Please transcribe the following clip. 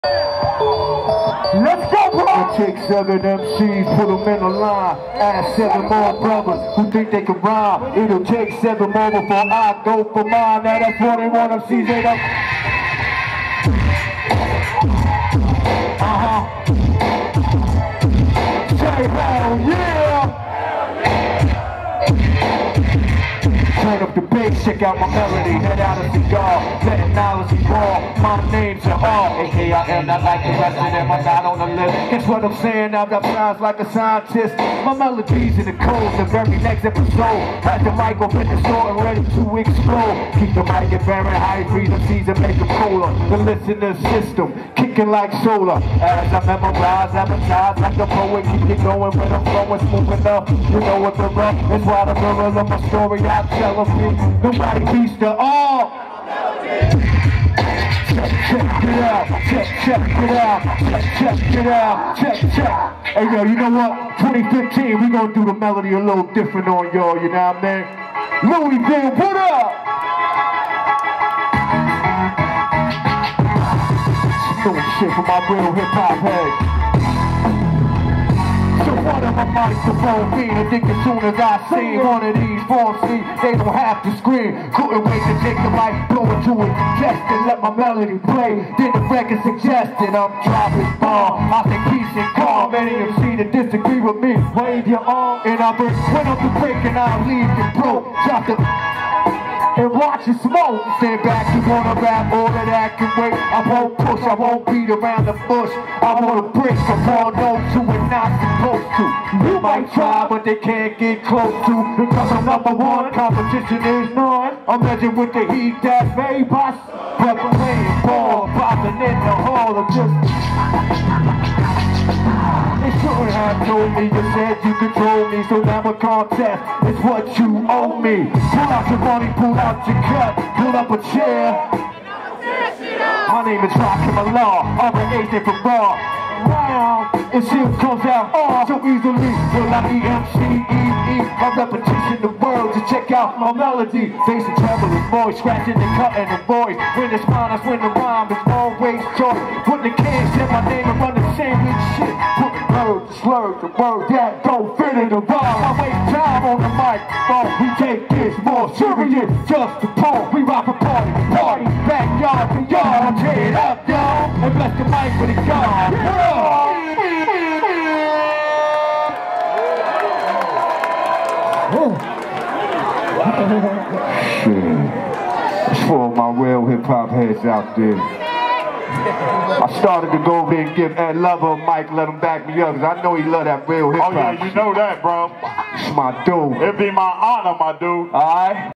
Let's go, bro! It takes 7 MCs, put them in a line. Add 7 more brothers who think they can rhyme. It'll take 7 more before I go for mine. Now that's 41 MCs ain't up. Say hell yeah! Turn up the bass, check out my melody, head out a cigar, letting knowledge evolve. My name's an R, A.K.I.M. not like the rest of them, I'm not on the list. Guess what I'm saying, I've got sounds like a scientist. My melodies in the codes, the very next episode. Had the mic up in the store and ready to explode. Keep the mic at Fahrenheit, freeze the seas and make them colder. The listener system, kicking like solar. As I memorize, advertise like a poet, keep it going when I'm flowing, smooth enough. You know what the rough is, why the mirror of my story I tell. Nobody beats the all. Check it out, check it out, check it out, check. Hey yo, you know what? 2015, we gonna do the melody a little different on y'all, you know what I mean? Louisville, what up? Doing shit for my real hip-hop head. So one of my microphone being a dick as soon as I see one of these forms, see, they don't have to scream. Couldn't wait to take the mic, blow into it, test and let my melody play. Then the record suggested I'm dropping bomb. I say peace and calm. Any MC that disagree with me, wave your arm. And I went up the break and I'll leave you broke. Drop the and watch it smoke. Stand back, you wanna rap, all of that can wait. I won't push, I won't beat around the bush. I wanna break from all no to and not supposed to. You might try, but they can't get close to. Because I'm #1, competition is none. I'm measured with the heat that's made by. But playing ball, popping in the hall of just. They shouldn't have told me, you said you control me. So now a contest is what you owe me. Pull out your money, pull out your cut, pull up a chair. My name is Rakim, I'm an agent for raw. Wow, and shit comes out so easily. Will I be M-C-E-E? My repetition the world to check out my melody. Facing trouble is voice, scratching and cutting the voice. When it's mine, that's when the rhyme is always short. Put the cans in my name and run the sandwich shit. Put the word, slur, the word that don't fit in the rhyme. I waste time on the microphone. We take this more serious, just the pole. We rock a party, backyard to yard. I tear it up, y'all, and bless the mic with a gun. It's for my real hip-hop heads out there. I started to go over there and give Ed Lover a mic, let him back me up, because I know he love that real hip-hop. Oh yeah, you know that, bro. It's my dude. It'd be my honor, my dude. Alright?